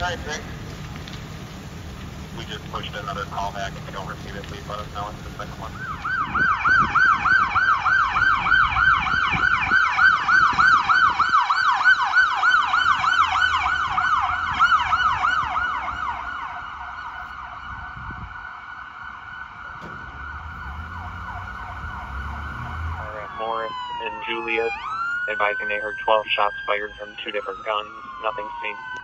9-6. We just pushed another call back. If you don't receive it, please let us know. It's the second one. Morris and Julius, advising they heard 12 shots fired from 2 different guns. Nothing seen.